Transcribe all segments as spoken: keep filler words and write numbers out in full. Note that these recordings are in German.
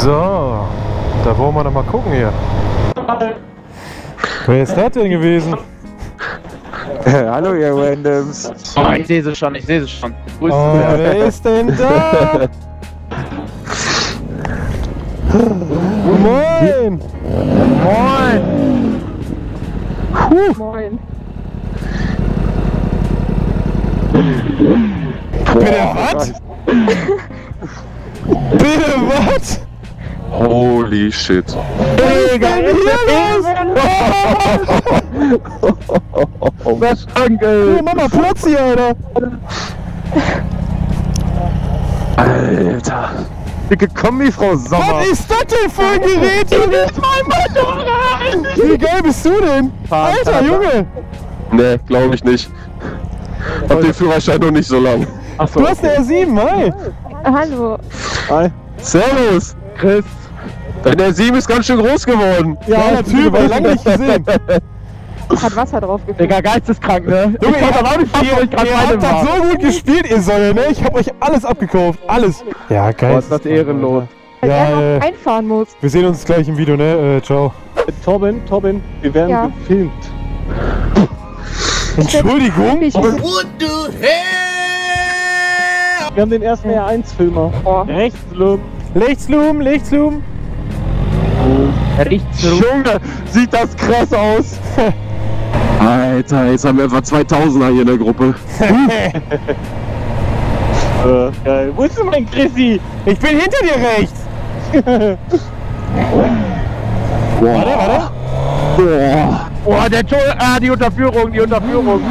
So, da wollen wir noch mal gucken hier. Wer ist das denn gewesen? Hallo ihr Randoms. Oh, ich sehe sie schon, ich sehe sie schon. Grüß Oh, wer ist denn da? Moin! Moin! Puh. Moin. Bitte was? Bitte was? Holy shit. Digga, Was Onkel? oh, Mama, Platz hier, Alter! Alter. Dicke Kombi, Frau Sommer. Was ist das denn für ein Gerät? Wie geil bist du denn? Alter, Junge! Ne, glaube ich nicht. Hab den Führerschein noch nicht so lang. Achso, du hast eine R sieben, hi! Hallo. Hi. Servus. Chris. Deine R sieben ist ganz schön groß geworden. Ja, natürlich, aber lange nicht gesehen. Hat Wasser drauf gefüllt. Digga, geisteskrank, ne? Junge, ich ihr kann aber auch nicht viel, ich gerade Ihr meine habt das war. so gut gespielt, ihr Säue, ne? Ich hab euch alles abgekauft, alles. Ja, geil. Boah, ist das ehrenlos. Weil Ja, er äh, noch einfahren muss. wir sehen uns gleich im Video, ne? Äh, ciao. Torben, Torben, wir werden Ja. gefilmt. Entschuldigung? Ich Wir haben den ersten R eins Filmer. Oh. Rechts, Lüm. Lichtslum, Lichtslum. Riecht's Junge, sieht das krass aus. Alter, jetzt haben wir etwa zweitausender hier in der Gruppe. Äh, geil. Wo ist denn mein Chrissy? Ich bin hinter dir rechts. Boah. Warte, warte. Boah. Oh, der Ton, ah, die Unterführung, die Unterführung.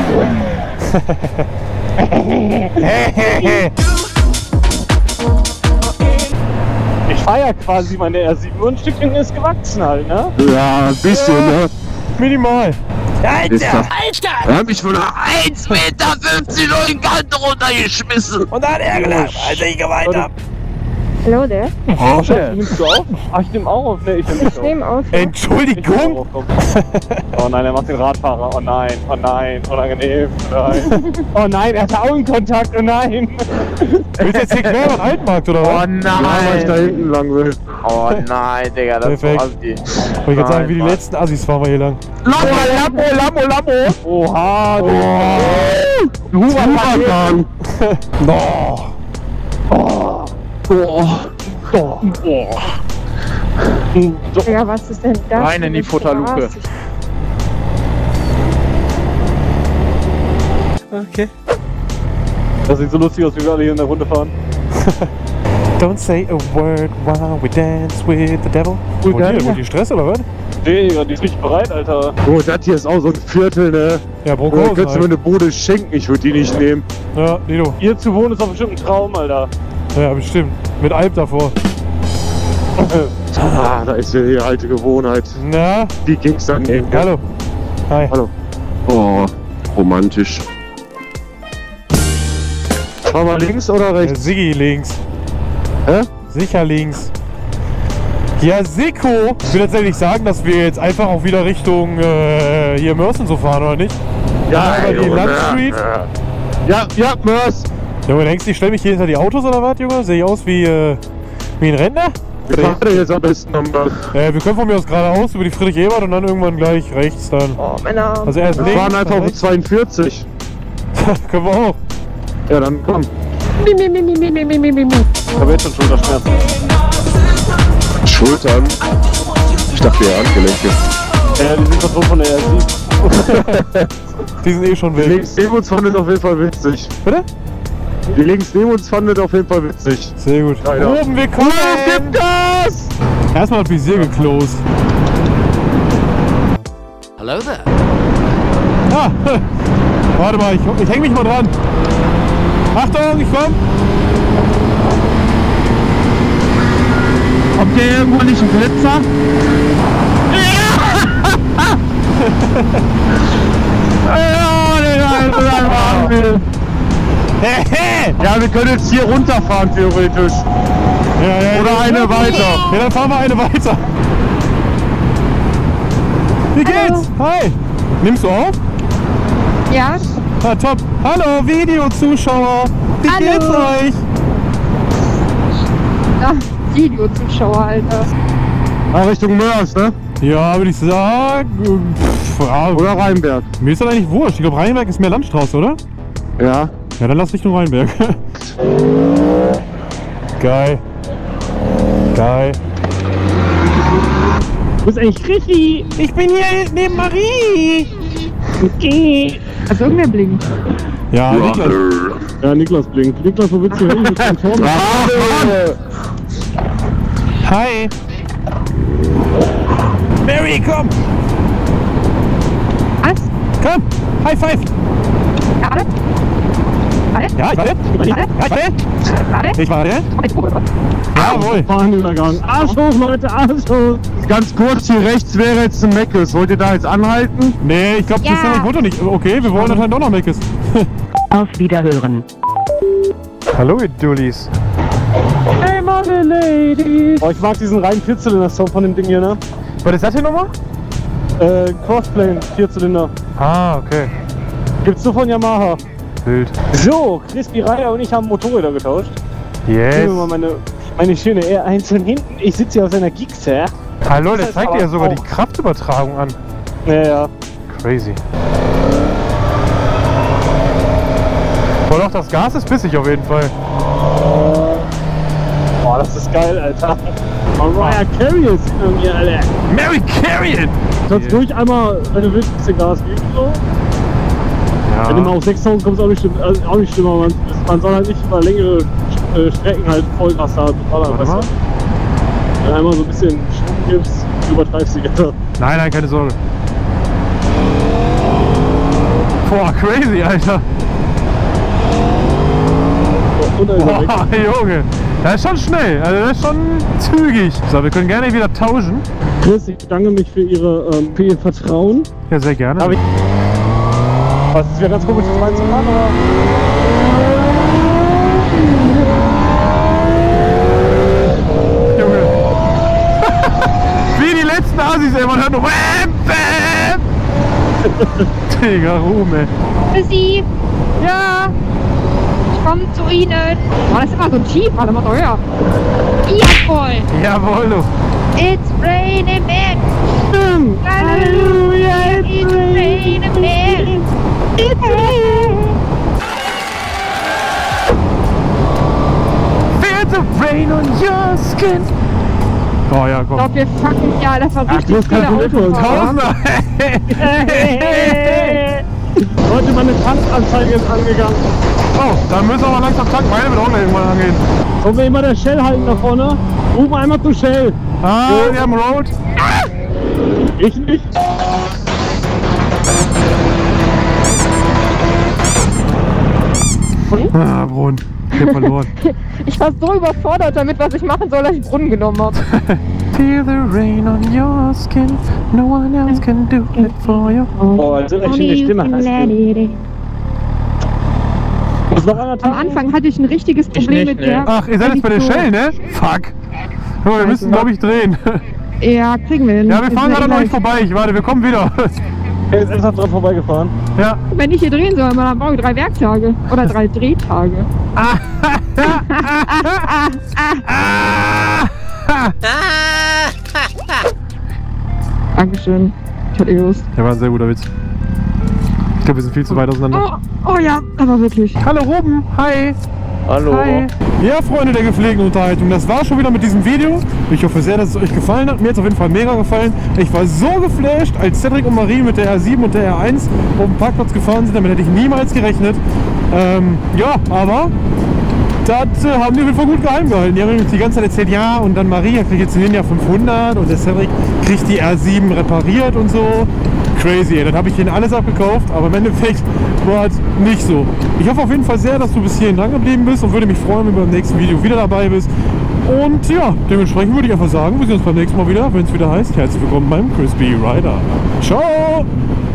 Ich feier quasi meine R sieben und ein Stückchen ist gewachsen halt, ne? Ja, ein bisschen, ne? Minimal. Ist das? Alter! Er hat mich von einer eins Meter fünfzig durch den Kante runtergeschmissen. Und dann er gelacht, als ich geweint hab. Hallo, der? Oh, Schatz, nimmst du auf? Ach, ich nehm auch auf. Ne, ich nehm nicht Ich auf. nehme auf. Ich nehm Entschuldigung? auch auf. Oh nein, er macht den Radfahrer. Oh nein, oh nein, unangenehm. Nein. Oh nein, er hat Augenkontakt. Oh nein. Willst du jetzt hier quer an Altmarkt oder Oh was? Ja, weil ich da nein. hinten lang will. Oh nein, Digga, das ist so Perfekt. assi. Wollte ich gerade sagen, wie die Nein, letzten Assis fahren wir hier lang. Lambo, Lambo, Lambo, Lambo. Oha, du. Oh. Huracan. No. Oh. Ja, was ist denn das? Rein in die für eine Futterluke. Straße? Okay. Das sieht so lustig aus, wie wir alle hier in der Runde fahren. Don't say a word while we dance with the devil. Cool, Wollt geil. ihr, wollt ihr Stress oder was? Digga, die ist richtig bereit, Alter. Oh, das hier ist auch so ein Viertel, ne? Ja, Oh, Brokosen könntest du mir halt. eine Bude schenken? Ich würde die nicht nehmen. Ja, Lido. Hier zu wohnen ist doch bestimmt ein Traum, Alter. Ja, bestimmt. Mit Alp davor. Ah, da ist ja die alte Gewohnheit. Na, Die ging's dann nehmen. hallo. Hi. Hallo. Oh, romantisch. Fahr mal links oder Äh, rechts? Siggi links. Hä? Sicher links. Ja, Sicko! Ich will tatsächlich sagen, dass wir jetzt einfach auch wieder Richtung äh, hier Mörsen so fahren, oder nicht? Ja, über die Junge. Landstreet. Ja, ja, Mörs. Junge, denkst du, ich stelle mich hier hinter die Autos oder was, Junge? Sehe ich aus wie, äh, wie ein Rentner? Wir fahren jetzt am besten am Mörs. Äh, wir können von mir aus geradeaus über die Friedrich-Ebert und dann irgendwann gleich rechts dann. Oh, meine Arme. Also erst Wir links. fahren einfach dann auf rechts. zweiundvierzig. Können wir auch. Ja, dann komm. Mi, mi, mi, mi, mi, mi, mi, mi, mi. Ich habe jetzt schon Schulterschmerzen. Schultern. Ich dachte ja Handgelenke. Ja, die sind doch so von der R sieben. Die sind eh schon Die weg. links neben uns fandet auf jeden Fall witzig. Bitte? Die links neben uns fandet auf jeden Fall witzig. Sehr gut. Ja, ja. Oben, wir kommen! Gib Gas! Erstmal das Visier geclosed. Hello there. Ah, warte mal, ich, ich häng mich mal dran. Achtung, ich komm! Kommt hier irgendwo nicht ein Blitzer? Ja, Digga, das fahren will. Ja, wir können jetzt hier runterfahren, theoretisch. Ja, ja, Oder ja. eine weiter. Ja, dann fahren wir eine weiter. Wie geht's? Hi! Nimmst du auf? Ja, Ah, top. Hallo, Videozuschauer. Wie Hallo. geht's euch? ja, Videozuschauer, Alter. Ah, Richtung Mörs, ne? Ja, würde ich sagen. Pff, ja, Oder Rheinberg. mir ist das eigentlich wurscht. Ich glaube, Rheinberg ist mehr Landstraße, oder? Ja. Ja, dann lass Richtung Rheinberg. Geil. Geil. Wo ist eigentlich Chrissy? Ich bin hier neben Marie. Okay. Also irgendwer blinkt. Ja, Niklas. Ja, Niklas blinkt. Niklas, wo willst du hin? Ich bin vorne. Hi. Mary, komm. Was? Komm. High five. Warte. Warte. Ja, ich warte. Warte. Ja, ich warte. Warte. Ich warte. Jawohl. Fahnenübergang. Arsch hoch, Leute, Arsch hoch. Ganz kurz, hier rechts wäre jetzt ein Meckes. Wollt ihr da jetzt anhalten? Nee, ich glaube, Ja. Christian, ich wollte nicht. Okay, wir wollen anscheinend doch noch Meckes. Auf Wiederhören. Hallo, ihr Dullis. Hey, meine Ladies. Oh, ich mag diesen reinen Vierzylinder-Song von dem Ding hier, ne? Was ist das hier nochmal? Äh, Crossplane, Vierzylinder. Ah, okay. Gibt's nur von Yamaha. Bild. So, Crispy Reier und ich haben Motorräder getauscht. Yes. Nehmen wir mal meine, meine schöne R eins von hinten. Ich sitze hier auf seiner Gixxer. Hallo, der Das zeigt heißt dir ja aber sogar auch- die Kraftübertragung an. Ja, ja. Crazy. Boah, doch, das Gas ist bissig auf jeden Fall. Boah, das ist geil, Alter. Mariah Carey ist hinter mir, Alter. Mary Carrion! Kannst ruhig einmal, wenn du willst, ein bisschen Gas geben, so. Wenn du mal Ja. auf sechstausend kommst, auch nicht schlimm, also auch nicht schlimmer. Man, man soll halt nicht über längere äh, Strecken halt Vollgas da ballern, Warte mal. weißt du? Wenn du einmal so ein bisschen Schwung gibst, übertreibst du die Alter. Nein, nein, keine Sorge. Boah, crazy, Alter. Und dann ist er weg. Boah, Junge. Das ist schon schnell, also das ist schon zügig. So, wir können gerne wieder tauschen. Chris, ich bedanke mich für, ihre, ähm, für Ihr Vertrauen. Ja, sehr gerne. Aber ich, was ist wieder ganz komisch, das reinzufahren, aber... Junge. Wie die letzten Assis, ey, man hört nur Bäm, Bäm. Digga, Ruhm, ey. Für Sie. Ja. Ich komme zu Ihnen. Oh, das ist immer so tief, warte mal höher. Jawohl. Jawohl, du. It's raining men. Stimmt! Hallelujah. It's raining men. It's raining. Feel the rain on your skin. Oh ja, Ich komm. glaube, wir fucken ja, das war richtig bloß viele kein Bild für uns, Autofahrer. Tausender. Leute, meine Tankanzeige ist angegangen. Oh, dann müssen wir mal langsam tanken. Meine wird auch gleich irgendwann angehen. Wollen wir immer der Shell halten da vorne? Ruf mal einmal zu Shell. Ah, wir haben Road. Ich nicht. Ah, Brunnen. Ich hab verloren. Ich war so überfordert damit, was ich machen soll, dass ich den Brunnen genommen habe. Feel the rain on your skin. No one else can do it for you. Oh, so eine schöne Stimme hast du. Muss noch einer Am tanken? Anfang hatte ich ein richtiges Problem nicht, mit ne. der. Ach, ihr seid jetzt bei der Shell, ne? Fuck. Oh, wir müssen, glaube ich, drehen. Ja, kriegen wir hin. Ja, wir fahren Ist gerade mir noch nicht egal. vorbei. Ich warte, wir kommen wieder. Er ist ernsthaft dran vorbeigefahren. Ja. Wenn ich hier drehen soll, dann brauche ich drei Werktage. Oder drei Drehtage. Dankeschön. Ich hatte gewusst. Der war ein sehr guter Witz. Ich glaube, wir sind viel zu weit auseinander. Oh, oh ja, aber wirklich. Hallo Ruben, hi. Hallo. Hi. Ja, Freunde der gepflegten Unterhaltung, das war schon wieder mit diesem Video. Ich hoffe sehr, dass es euch gefallen hat. Mir hat es auf jeden Fall mega gefallen. Ich war so geflasht, als Cedric und Marie mit der R sieben und der R eins auf dem Parkplatz gefahren sind. Damit hätte ich niemals gerechnet. Ähm, ja, aber das äh, haben die auf jeden Fall gut geheim gehalten. Die haben nämlich die ganze Zeit erzählt, ja, und dann Maria kriegt jetzt den Ninja fünfhundert und der Cedric kriegt die R sieben repariert und so. Crazy, ey. Das habe ich ihnen alles abgekauft, aber im Endeffekt war es nicht so. Ich hoffe auf jeden Fall sehr, dass du bis hierhin dran geblieben bist und würde mich freuen, wenn du beim nächsten Video wieder dabei bist. Und ja, dementsprechend würde ich einfach sagen, wir sehen uns beim nächsten Mal wieder, wenn es wieder heißt, herzlich willkommen beim Crispy Rider. Ciao!